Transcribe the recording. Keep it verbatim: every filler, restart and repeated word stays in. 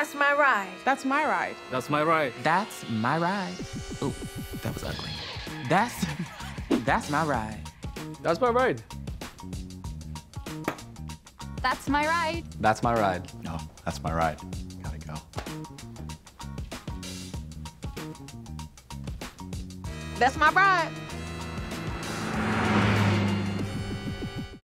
That's my ride. That's my ride. That's my ride. That's my ride. Ooh, that was ugly. That's, that's my ride. That's my ride. That's my ride. That's my ride. No, that's my ride. Gotta go. That's my ride.